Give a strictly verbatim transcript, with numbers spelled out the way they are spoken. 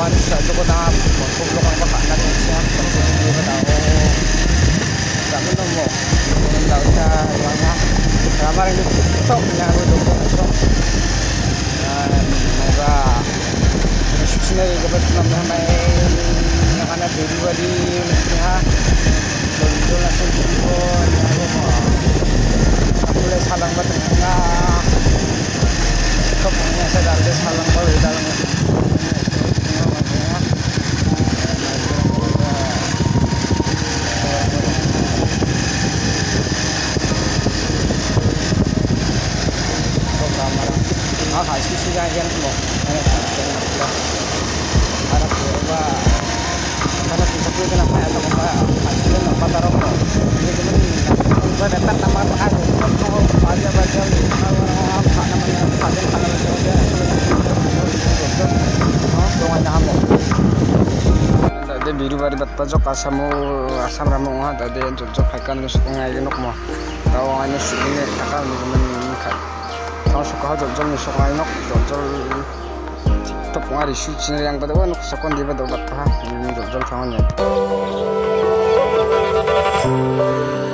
manusia itu kota kumpul kang makanan siap kumpul ke tahu tak menemu tahu saya orangnya kamar itu tok nyaru dulu itu dan mereka susunya dapat nama main yang ada di dua di Mesir dulu langsung pun aku mulai salang batengah kemudian saya dari salang baru dalam ah sisi jalan semua harap coba karena bisa gue kenapa atau apa hasilnya apa taruh ini cuman gue dapat nama apa aja kalau aja baca kalau apa namanya pakai kalau aja tadi biru bari bat pajok asamu asam ramu ha tadi jojok hakan lu suka ngayon mo tawangannya sini kakak lu cuman kan kalau suka jojol nih suka ngayon jojol TikTok ngari suci yang pada wanuk sakon di pada obat paham jojol tangannya